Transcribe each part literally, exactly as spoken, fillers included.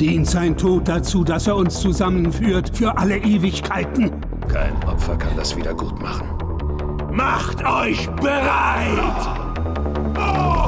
Dient sein Tod dazu, dass er uns zusammenführt für alle Ewigkeiten? Kein Opfer kann das wieder gut machen. Macht euch bereit! Oh!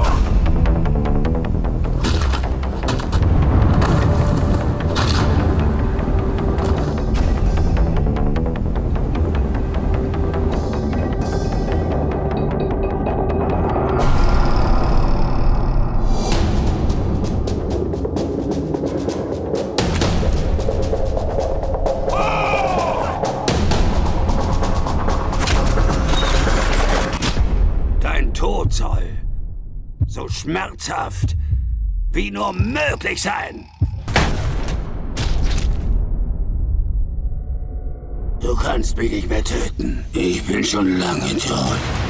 Tod soll so schmerzhaft wie nur möglich sein. Du kannst mich nicht mehr töten. Ich bin schon lange tot.